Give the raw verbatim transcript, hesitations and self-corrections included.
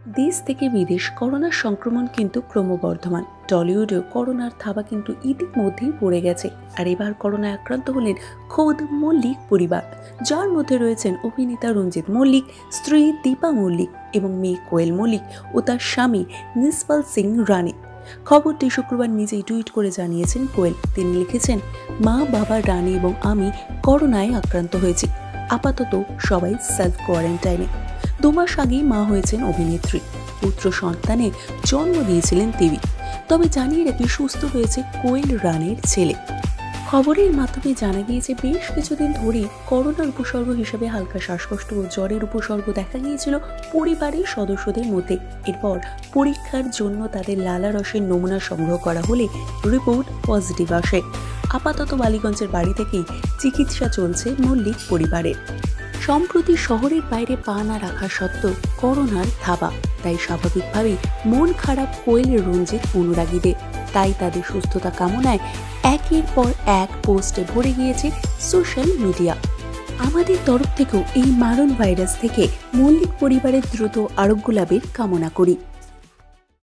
দেশ থেকে বিদেশ করোনার সংক্রমণ কিন্তু ক্রমবর্ধমান। টলিউডেও করোনার থাবা কিন্তু ইতিমধ্যেই পড়ে গেছে। আর এবার করোনায় আক্রান্ত হলেন খোদ মল্লিক পরিবার, যার মধ্যে রয়েছেন অভিনেতা রঞ্জিত মল্লিক, স্ত্রী দীপা মল্লিক এবং মেয়ে কোয়েল মল্লিক ও তার স্বামী নিসপাল সিং রানে। খবরটি শুক্রবার নিজেই টুইট করে জানিয়েছেন কোয়েল। তিনি লিখেছেন, মা, বাবা, রানী এবং আমি করোনায় আক্রান্ত হয়েছি। আপাতত সবাই সেলফ কোয়ারেন্টাইনে। দু মাস আগেই মা হয়েছেন অভিনেত্রী। পুত্র সন্তানের জন্ম দিয়েছিলেন তিনি। তবে জানিয়ে রাখি, সুস্থ হয়েছে কোয়েল রানের ছেলে। খবরের মাধ্যমে জানা গিয়েছে, বেশ কিছুদিন ধরেই করোনার উপসর্গ হিসেবে হালকা শ্বাসকষ্ট ও জ্বরের উপসর্গ দেখা গিয়েছিল পরিবারের সদস্যদের মধ্যে। এরপর পরীক্ষার জন্য তাদের লালা রসের নমুনা সংগ্রহ করা হলে রিপোর্ট পজিটিভ আসে। আপাতত বালিগঞ্জের বাড়ি থেকেই চিকিৎসা চলছে মল্লিক পরিবারের। সম্প্রতি শহরের বাইরে পা না রাখা সত্ত্বেও করোনার থাবা, তাই স্বাভাবিকভাবেই মন খারাপ কোয়েল রঞ্জিত অনুরাগীদের। তাই তাদের সুস্থতা কামনায় একের পর এক পোস্টে ভরে গিয়েছে সোশ্যাল মিডিয়া। আমাদের তরফ থেকেও এই মারণ ভাইরাস থেকে মল্লিক পরিবারের দ্রুত আরোগ্য লাভের কামনা করি।